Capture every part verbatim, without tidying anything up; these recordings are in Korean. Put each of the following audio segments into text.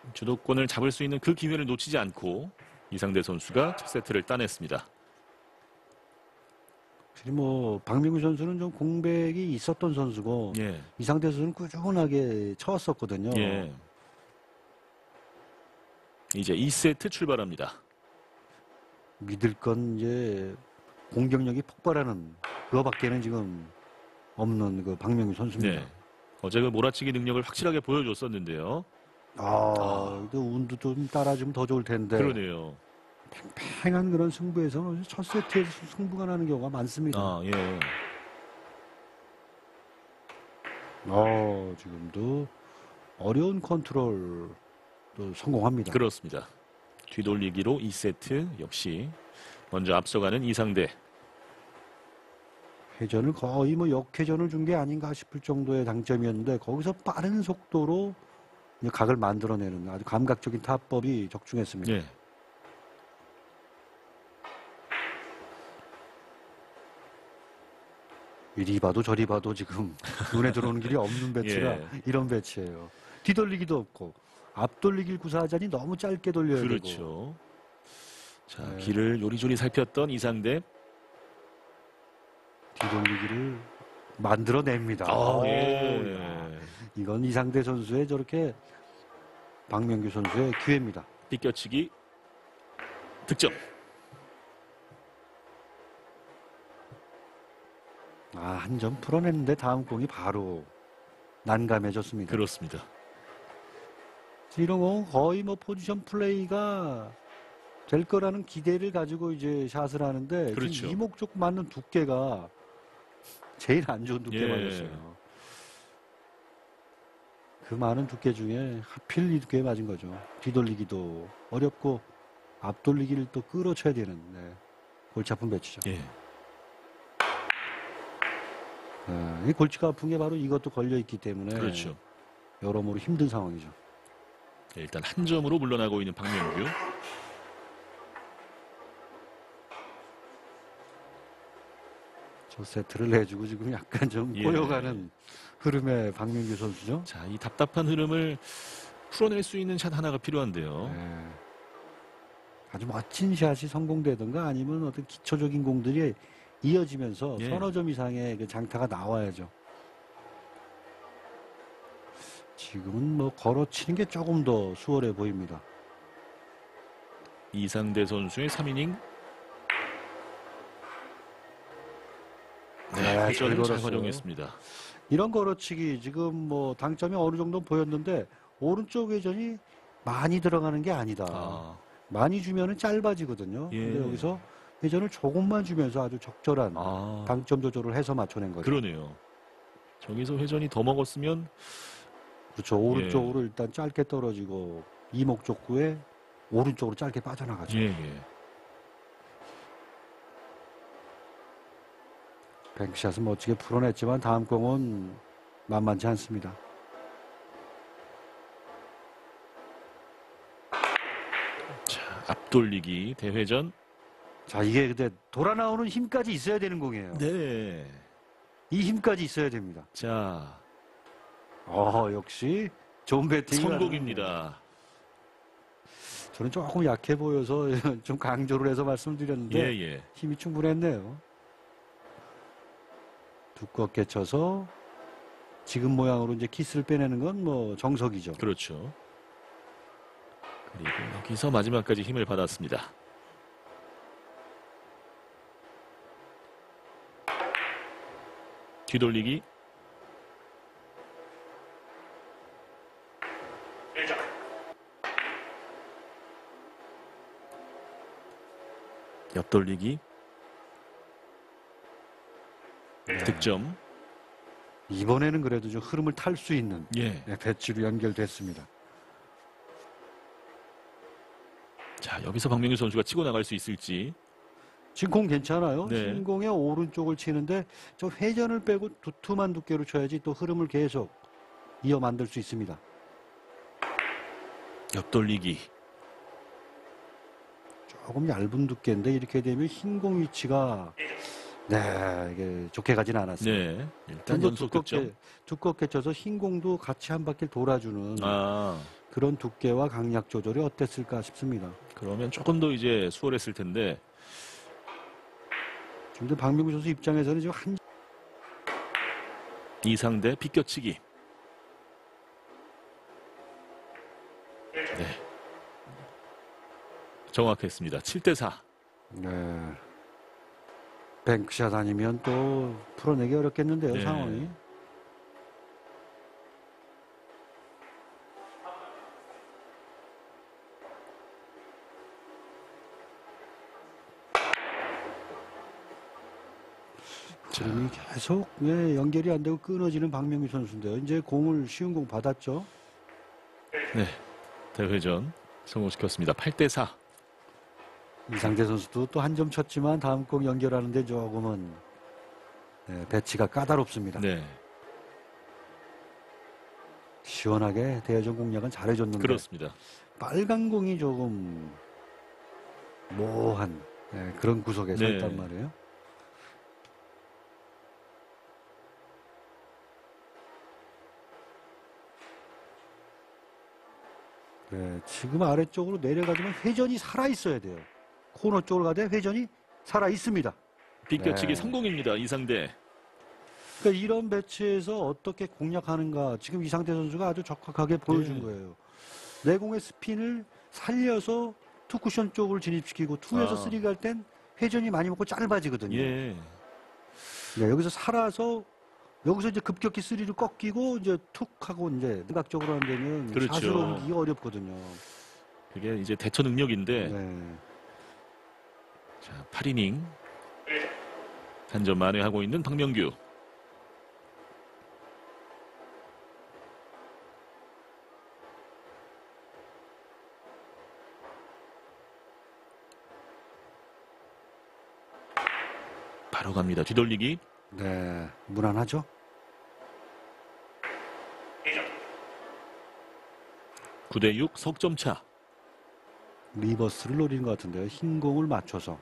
주도권을 잡을 수 있는 그 기회를 놓치지 않고 이상대 선수가 첫 세트를 따냈습니다. 확실히 뭐 박민규 선수는 좀 공백이 있었던 선수고 예. 이상대 선수는 꾸준하게 쳐왔었거든요. 예. 이제 이 세트 출발합니다. 믿을 건 이제 공격력이 폭발하는 그거밖에는 지금 없는 그 박민규 선수입니다. 네. 어제 그 몰아치기 능력을 확실하게 보여줬었는데요. 아, 아. 또 운도 좀 따라주면 더 좋을 텐데. 그러네요. 팽팽한 그런 승부에서 첫 세트에서 승부가 나는 경우가 많습니다. 아, 예. 어, 지금도 어려운 컨트롤도 성공합니다. 그렇습니다. 뒤돌리기로 이 세트 역시 먼저 앞서가는 이상대. 회전을 거의 뭐 역회전을 준 게 아닌가 싶을 정도의 당점이었는데 거기서 빠른 속도로 각을 만들어내는 아주 감각적인 타법이 적중했습니다. 예. 이리 봐도 저리 봐도 지금 눈에 들어오는 길이 없는 배치라 예. 이런 배치예요. 뒤돌리기도 없고 앞돌리기 구사하자니 너무 짧게 돌려야 그렇죠. 되고. 자, 네. 길을 요리조리 살폈던 이상대. 뒤돌리기를 만들어냅니다. 아, 예. 이건 이상대 선수의 저렇게 박명규 선수의 기회입니다. 빗겨치기 득점. 아, 한 점 풀어냈는데 다음 공이 바로 난감해졌습니다. 그렇습니다. 이런 거 거의 뭐 포지션 플레이가 될 거라는 기대를 가지고 이제 샷을 하는데 그렇죠. 지금 이목적 맞는 두께가 제일 안 좋은 두께 예. 맞았어요. 그 많은 두께 중에 하필 이 두께에 맞은 거죠. 뒤돌리기도 어렵고 앞돌리기를 또 끌어쳐야 되는 네. 골치 아픈 배치죠. 예. 네, 이 골치가 아픈 게 바로 이것도 걸려있기 때문에 그렇죠. 여러모로 힘든 상황이죠. 일단 한 점으로 물러나고 있는 박명규. 첫 세트를 내주고 지금 약간 좀 예. 꼬여가는 흐름의 박민규 선수죠. 자, 이 답답한 흐름을 풀어낼 수 있는 샷 하나가 필요한데요. 네. 아주 멋진 샷이 성공되든가 아니면 어떤 기초적인 공들이 이어지면서 예. 서너 점 이상의 그 장타가 나와야죠. 지금은 뭐 걸어치는 게 조금 더 수월해 보입니다. 이상대 선수의 삼 이닝. 네, 네, 회전을 잘 잘 걸었어요. 활용했습니다. 이런 걸어치기 지금 뭐 당점이 어느 정도 보였는데 오른쪽 회전이 많이 들어가는 게 아니다. 아, 많이 주면은 짧아지거든요. 예. 근데 여기서 회전을 조금만 주면서 아주 적절한 아, 당점 조절을 해서 맞춰낸 거죠. 그러네요. 저기서 회전이 더 먹었으면. 그렇죠. 오른쪽으로 예. 일단 짧게 떨어지고 이목 족구에 오른쪽으로 짧게 빠져나가죠. 예, 예. 뱅크샷은 멋지게 풀어냈지만 다음 공은 만만치 않습니다. 자, 앞돌리기 대회전. 자, 이게 근데 돌아 나오는 힘까지 있어야 되는 공이에요. 네. 이 힘까지 있어야 됩니다. 자, 어, 역시 좋은 배팅. 성공입니다. 저는 조금 약해 보여서 좀 강조를 해서 말씀드렸는데 예, 예. 힘이 충분했네요. 두껍게 쳐서 지금 모양으로 이제 키스를 빼내는 건 뭐 정석이죠. 그렇죠. 그리고 여기서 마지막까지 힘을 받았습니다. 뒤돌리기. 옆돌리기. 네. 득점. 이번에는 그래도 좀 흐름을 탈 수 있는 예. 배치로 연결됐습니다. 자, 여기서 박명규 선수가 치고 나갈 수 있을지. 지금 공 괜찮아요. 네. 신공의 오른쪽을 치는데 저 회전을 빼고 두툼한 두께로 쳐야지 또 흐름을 계속 이어 만들 수 있습니다. 옆돌리기. 조금 얇은 두께인데 이렇게 되면 흰공 위치가 네, 이게 좋게 가진 않았습니다. 네. 일단 좀 연속 두껍게, 득점. 두껍게 쳐서 흰공도 같이 한 바퀴 돌아주는 아, 그런 두께와 강약 조절이 어땠을까 싶습니다. 그러면 조금 더 이제 수월했을 텐데. 근데 박명규 선수 입장에서는 지금 한 이상대 비껴치기. 네. 정확했습니다. 칠 대 사. 네. 뱅크샷 아니면 또 풀어내기 어렵겠는데요, 네. 상황이. 지금이 계속 예, 연결이 안 되고 끊어지는 박명규 선수인데요. 이제 공을 쉬운 공 받았죠. 네. 대회전 성공시켰습니다. 팔 대 사. 이상대 선수도 또 한 점 쳤지만 다음 공 연결하는데 조금은 예, 배치가 까다롭습니다. 네. 시원하게 대회전 공략은 잘해줬는데 그렇습니다. 빨간 공이 조금 모호한 예, 그런 구석에 서 네. 있단 말이에요. 네, 지금 아래쪽으로 내려가지만 회전이 살아있어야 돼요. 코너 쪽으로 가되 회전이 살아있습니다. 비껴치기 네. 성공입니다. 이상대. 그러니까 이런 배치에서 어떻게 공략하는가 지금 이상대 선수가 아주 적확하게 보여준 네. 거예요. 내공의 스핀을 살려서 투 쿠션 쪽으로 진입시키고 투에서 아. 쓰리 갈 땐 회전이 많이 먹고 짧아지거든요. 예. 네, 여기서 살아서 여기서 이제 급격히 쓰리를 꺾이고 이제 툭 하고 이제 감각적으로 한다면 그렇죠. 샷으로 옮기기 어렵거든요. 그게 이제 대처 능력인데. 네. 자, 팔 이닝. 한 점 만회하고 있는 박명규. 바로 갑니다. 뒤돌리기. 네, 무난하죠? 구 대 육 석점 차. 리버스를 노리는 것 같은데요. 흰 공을 맞춰서.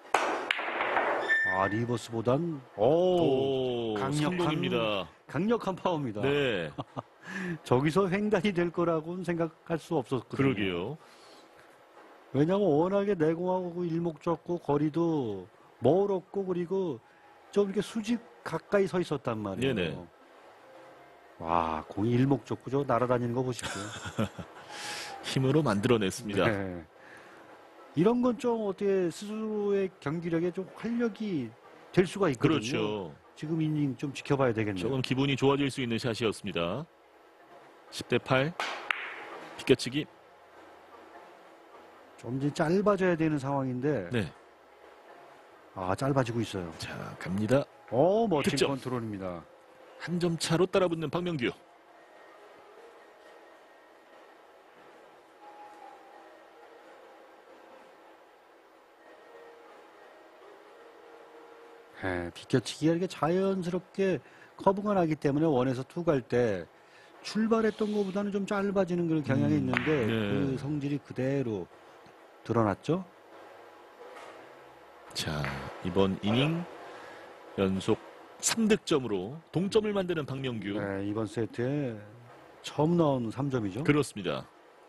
아, 리버스보단 오, 오, 강력한- 성공입니다. 강력한 파워입니다. 네, 저기서 횡단이 될 거라고는 생각할 수 없었거든요. 그러게요. 왜냐하면 워낙에 내공하고 일목적고 거리도 멀었고 그리고 좀 이렇게 수직 가까이 서 있었단 말이에요. 네네. 와, 공이 일목적고 저 날아다니는 거 보십시오. 힘으로 만들어냈습니다. 네. 이런 건 좀 어떻게 스스로의 경기력에 좀 활력이 될 수가 있거든요. 그렇죠. 지금 이닝 좀 지켜봐야 되겠네요. 조금 기분이 좋아질 수 있는 샷이었습니다. 십 대 팔. 비껴치기. 좀 이제 짧아져야 되는 상황인데 네. 아, 짧아지고 있어요. 자, 갑니다. 어, 멋진 득점. 컨트롤입니다. 한 점 차로 따라붙는 박명규. 예, 비껴치기가 이렇게 자연스럽게 커브가 나기 때문에 원에서 투 갈 때 출발했던 것보다는 좀 짧아지는 그런 경향이 음, 있는데 네. 그 성질이 그대로 드러났죠. 자, 이번 이닝 연속 삼 득점으로 동점을 만드는 박명규. 네, 이번 세트에 처음 나온 삼 점이죠. 그렇습니다.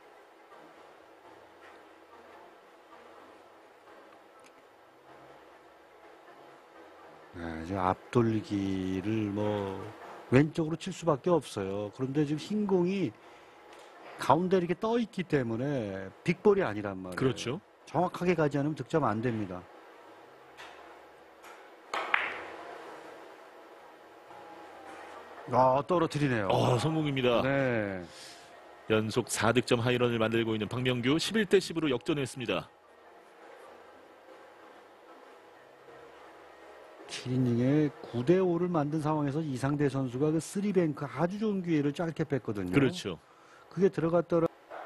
네, 지금 앞돌리기를 뭐 왼쪽으로 칠 수밖에 없어요. 그런데 지금 흰 공이 가운데 이렇게 떠 있기 때문에 빅볼이 아니란 말이에요. 그렇죠. 정확하게 가지 않으면 득점 안 됩니다. 아, 떨어뜨리네요. 어, 성공입니다. 네. 연속 사 득점 하이런을 만들고 있는 박명규. 십일 대 십으로 역전했습니다. 칠 이닝에 구 대 오를 만든 상황에서 이상대 선수가 그 쓰리뱅크 아주 좋은 기회를 짧게 뺐거든요. 그렇죠. 그게 들어갔더라.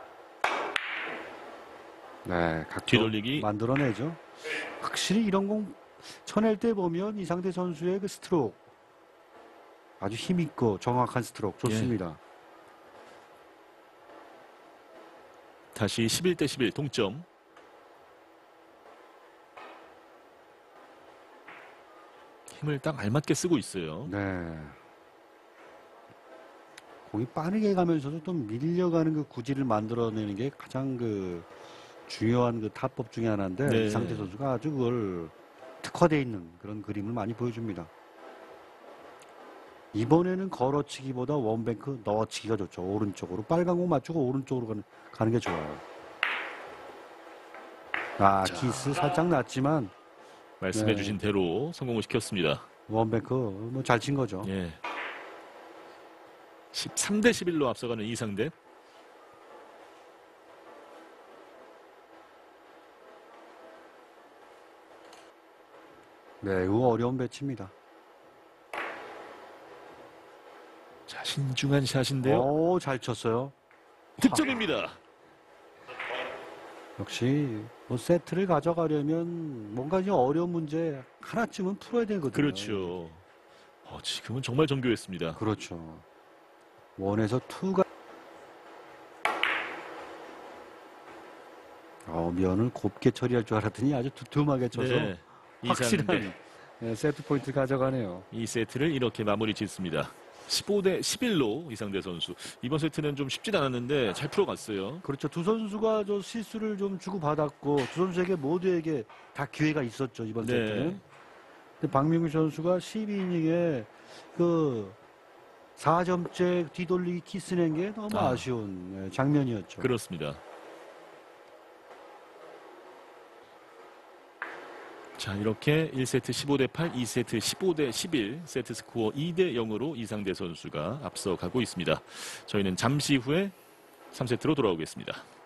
네, 각도 뒤돌리기. 만들어내죠. 확실히 이런 공 쳐낼 때 보면 이상대 선수의 그 스트로크 아주 힘있고 정확한 스트로크 좋습니다. 다시 십일 대 십일 동점. 힘을 딱 알맞게 쓰고 있어요. 네. 공이 빠르게 가면서도 또 밀려가는 그 구질을 만들어내는 게 가장 그 중요한 그 타법 중에 하나인데 네. 이상태 선수가 아주 그걸 특화되어 있는 그런 그림을 많이 보여줍니다. 이번에는 걸어치기보다 원뱅크 넣어치기가 좋죠. 오른쪽으로 빨간 공 맞추고 오른쪽으로 가는, 가는 게 좋아요. 아 자. 기스 살짝 났지만 말씀해주신 네. 대로 성공을 시켰습니다. 원뱅크 뭐 잘 친 거죠. 예. 십삼 대 십일로 앞서가는 이상대. 매우 어려운 배치입니다. 자, 신중한 샷인데요. 오, 잘 쳤어요. 득점입니다. 역시 뭐 세트를 가져가려면 뭔가 이제 어려운 문제 하나쯤은 풀어야 되거든요. 그렇죠. 어, 지금은 정말 정교했습니다. 그렇죠. 원에서 투가 어, 면을 곱게 처리할 줄 알았더니 아주 두툼하게 쳐서 네. 확실한 이상대. 네, 세트 포인트 가져가네요. 이 세트를 이렇게 마무리 짓습니다. 십오 대 십일로 이상대 선수. 이번 세트는 좀 쉽진 않았는데 잘 풀어갔어요. 그렇죠. 두 선수가 저 실수를 좀 주고받았고 두 선수에게 모두에게 다 기회가 있었죠. 이번 네. 세트는. 근데 박민규 선수가 십이 이닝에 그 사 점째 뒤돌리기 키스 낸 게 너무 아. 아쉬운 네, 장면이었죠. 그렇습니다. 자, 이렇게 일 세트 십오 대 팔, 이 세트 십오 대 십일, 세트 스코어 이 대 영으로 이상대 선수가 앞서가고 있습니다. 저희는 잠시 후에 삼 세트로 돌아오겠습니다.